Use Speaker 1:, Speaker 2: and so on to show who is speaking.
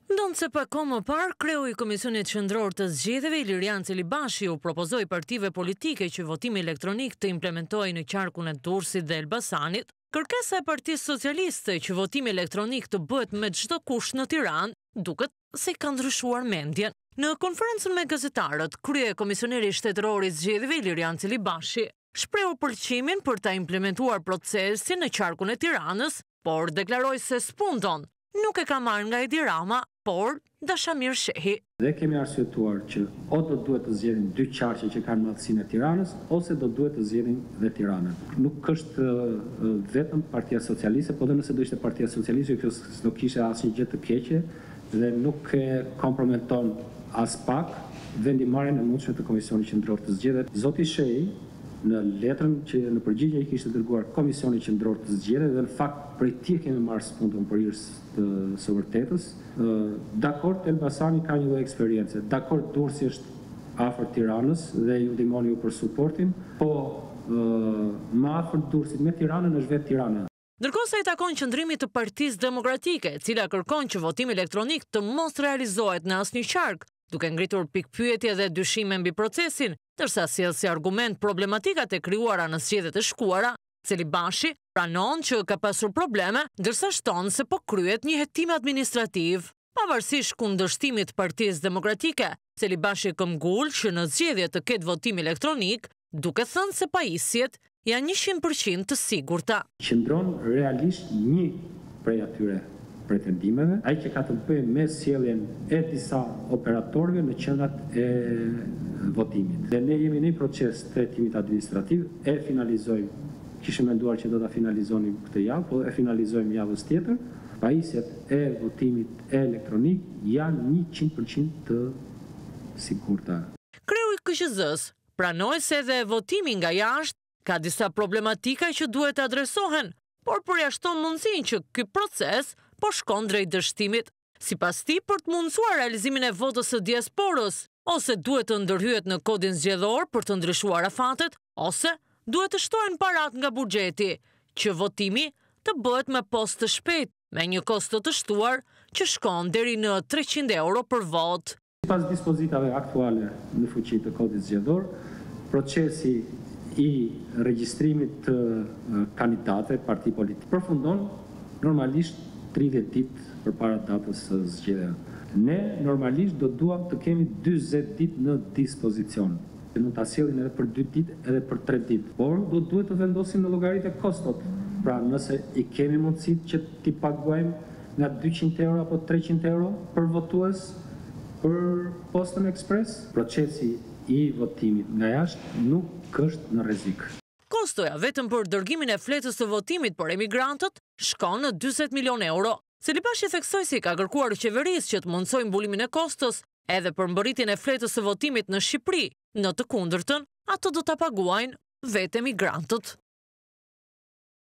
Speaker 1: Ndonë se pak kohë më parë, kreu i Komisionit Qendror të Zgjedhjeve Ilirian Celibashi u propozoi partive politike që votimi elektronik të implementojë në qarkun e Durrësit dhe Elbasanit, kërkesa e Partisë Socialiste që votimi elektronik të bëhet me çdo kusht në Tiranë, duket se ka ndryshuar mendjen. Në konferencën me gazetarët, krye komisioneri shtetëror i Zgjedhjeve Ilirian Celibashi shprehu pëlqimin për ta implementuar procesin në qarkun e Tiranës, por deklaroi se s'punton. Nuk e ka marrë nga Edi Rama, por dashamir shehi.
Speaker 2: Dhe kemi arsyetuar që o do duhet të zgjedhin dy qarqe që kanë madhësinë e Tiranës, ose do duhet të zgjedhin dhe Tiranën. Nuk është vetëm Partia Socialiste, por dhe nëse do ishte Partia Socialiste, kjo s'do kishte asnjë gjë të keqe dhe nuk e komprometon as pak vendimarrjen e mundshme të Komisionit Qendror të Zgjedhjeve. Zoti Shehi në letrën që në përgjigje i kishte dërguar Komisioni Qendror të Zgjedhjeve dhe në fakt prej tij kemi marrë spuntën për hir së vërtetës. Dakord, Elbasani ka një lloj eksperiencë. Dakord, Durrësi është afër Tiranës dhe ju ndihmoni ju për suportin, po më afër Durrësit me Tiranën është vetë Tirana.
Speaker 1: Ndërkohë sa i takon qëndrimit të Partisë Demokratike, e cila kërkon që votimi elektronik të mos realizohet në asnjë qark, duke ngritur pikpyetje dhe dyshime mbi procesin, ndërsa sjell si argument problematikat e krijuara në zgjedhjet e shkuara, Celibashi pranon që ka pasur probleme, ndërsa shton se po kryhet një hetim administrativ. Pavarësisht kundërshtimit të Partisë Demokratike, Celibashi këmbgul që në zgjedhje të ketë votim elektronik, duke thënë se pajisjet janë 100% të sigurta.
Speaker 2: Qëndron realisht një prej atyre pretendimeve, ai që ka të bëjë me sjelljen e disa operatorëve në qendrat e votimit. Dhe ne jemi në një proces të hetimit administrativ, e finalizojmë. Kishim menduar që do ta finalizonim këtë javë, po e finalizojmë javës tjetër. Pajisjet e votimit elektronik janë 100% të sigurta.
Speaker 1: Kreu i KQZ-s pranoi se edhe votimi nga jashtë ka disa problematika që duhet adresohen, por përjashton mundësinë që ky proces po shkon drejt dështimit. Sipas tij, për të mundësuar realizimin e votës së diasporës, ose duhet të ndërhyet në kodin zgjedhor për të ndryshuar afatet, ose duhet të shtohen parat nga buxheti, që votimi të bëhet me post të shpejt, me një kosto të shtuar që shkon deri në 300 euro për vot.
Speaker 2: Sipas dispozitave aktuale në fuqi të kodit zgjedhor, procesi i regjistrimit të kandidatëve parti politike përfundon normalisht 30 ditë përpara datës së zgjedhjeve. Ne normalisht do duam të kemi 40 ditë në dispozicion. Mund ta sjellim edhe për 2 ditë edhe për 3 ditë, por do duhet të vendosim në llogaritë kostot. Pra nëse i kemi mundësitë që t'i paguajmë nga 200 euro apo 300 euro për votues për postën ekspres, procesi i votimit nga jashtë nuk është në rrezik.
Speaker 1: Kostoja vetëm për dërgimin e fletës të votimit për emigrantët shkon në 40 milion euro. Celibashi theksoi se ka kërkuar qeverisë që të mundsojë mbulimin e kostos edhe për mbërritjen e fletës së votimit në Shqipëri. Në të kundërtën, ato do ta paguajnë vetë emigrantët.